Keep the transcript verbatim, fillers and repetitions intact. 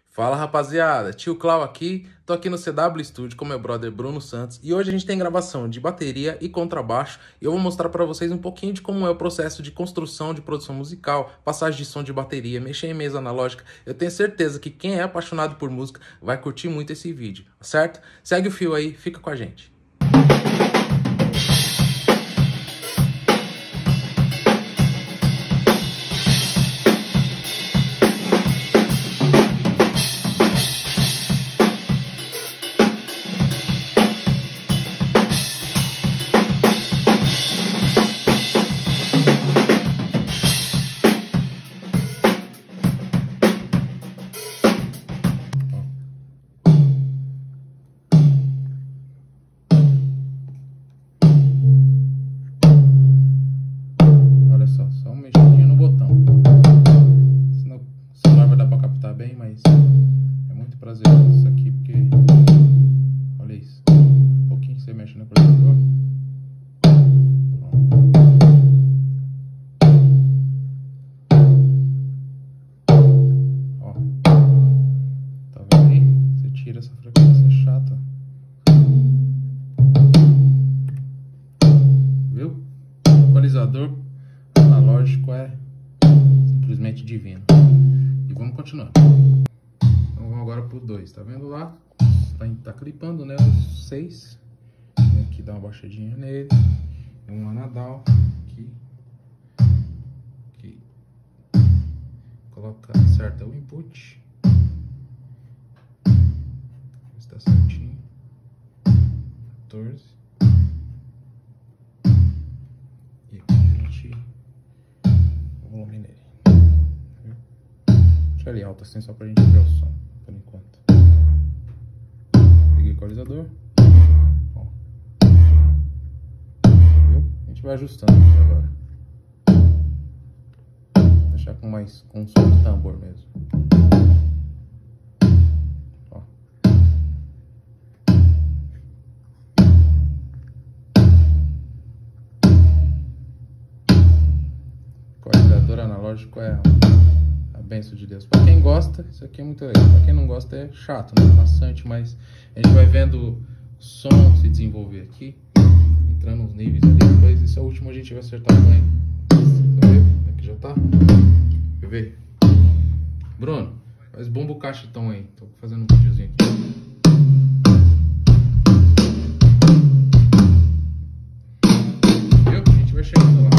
Fala rapaziada, tio Clau aqui, tô aqui no C W Studio com meu brother Bruno Santos e hoje a gente tem gravação de bateria e contrabaixo e eu vou mostrar pra vocês um pouquinho de como é o processo de construção de produção musical, passagem de som de bateria, mexer em mesa analógica. Eu tenho certeza que quem é apaixonado por música vai curtir muito esse vídeo, certo? Segue o fio aí, fica com a gente. Só uma mexidinha no botão. Senão o celular vai dar pra captar bem, mas é muito prazeroso isso aqui, porque olha isso. Um pouquinho que você mexe no equalizador. Ó. Tá vendo aí? Você tira essa frequência chata. Viu? O equalizador analógico é simplesmente divino. E vamos continuar. Então vamos agora pro dois. Tá vendo lá? Tá, tá clipando, né? Os seis. Vem aqui dar uma baixadinha nele. Um anadal. Aqui. Aqui. Coloca certo o input. Está certinho. quatorze. E aqui a gente o volume nele. Deixa ele alto assim só pra gente ver o som por enquanto. Peguei o equalizador. Ó. Viu? A gente vai ajustando aqui agora. Vou deixar com mais com som de tambor mesmo. Ó. Equalizador analógico é a benção de Deus. Pra quem gosta, isso aqui é muito legal. Pra quem não gosta, é chato, né? Bastante, mas a gente vai vendo o som se desenvolver aqui, entrando nos níveis ali. Depois, esse é o último, a gente vai acertar o ganho. Tá vendo? Aqui já tá. Quer ver? Bruno, faz bomba o cachetão aí. Tô fazendo um videozinho aqui. Viu? A gente vai chegando lá.